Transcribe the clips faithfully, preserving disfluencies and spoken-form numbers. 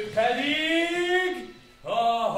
pedig a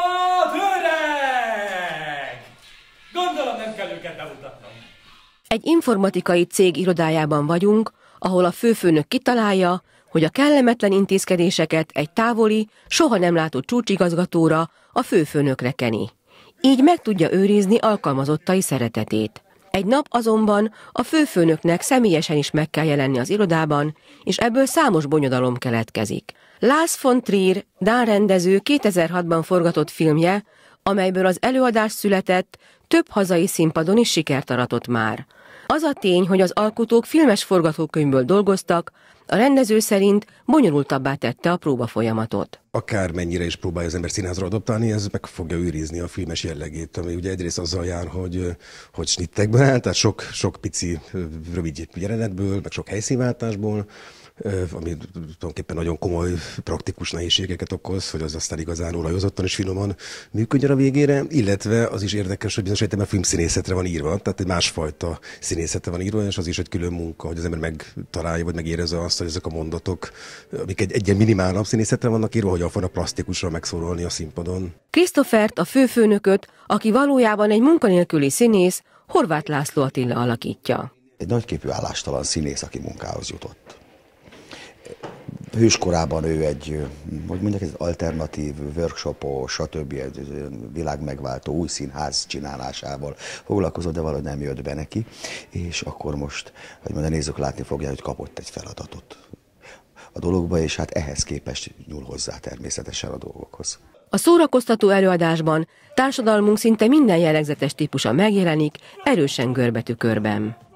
hadöreg! Gondolom nem kell őket bemutatnom. Egy informatikai cég irodájában vagyunk, ahol a főfőnök kitalálja, hogy a kellemetlen intézkedéseket egy távoli, soha nem látott csúcsigazgatóra, a főfőnökre keni. Így meg tudja őrizni alkalmazottai szeretetét. Egy nap azonban a főfőnöknek személyesen is meg kell jelenni az irodában, és ebből számos bonyodalom keletkezik. Lars von Trier, dán rendező kétezer-hatban forgatott filmje, amelyből az előadás született, több hazai színpadon is sikert aratott már. Az a tény, hogy az alkotók filmes forgatókönyvből dolgoztak, a rendező szerint bonyolultabbá tette a próbafolyamatot. Akármennyire is próbálja az ember színházra adoptálni, ez meg fogja őrizni a filmes jellegét, ami ugye egyrészt azzal jár, hogy, hogy snittekből áll, tehát sok, sok pici rövid jelenetből, meg sok helyszínváltásból, ami tulajdonképpen nagyon komoly praktikus nehézségeket okoz, hogy az aztán igazán olajozottan és finoman működjön a végére, illetve az is érdekes, hogy bizonyos értelemben filmszínészetre van írva, tehát egy másfajta színészetre van írva, és az is egy külön munka, hogy az ember megtalálja, vagy megérezze azt, hogy ezek a mondatok, amik egy, egy ilyen minimálabb színészetre vannak írva, hogy a plastikusra megszólalni a színpadon. Christophert, a főfőnököt, aki valójában egy munkanélküli színész, Horváth László Attila alakítja. Egy nagyképű állástalan színész, aki munkához jutott. Hőskorában ő egy, hogy mondják, egy alternatív, workshopos, stb. Egy világmegváltó új színház csinálásával foglalkozott, de valahogy nem jött be neki, és akkor most, hogy mondja, nézzük, látni fogja, hogy kapott egy feladatot a dologba, és hát ehhez képest nyúl hozzá természetesen a dolgokhoz. A szórakoztató előadásban társadalmunk szinte minden jellegzetes típusa megjelenik, erősen görbetükörben.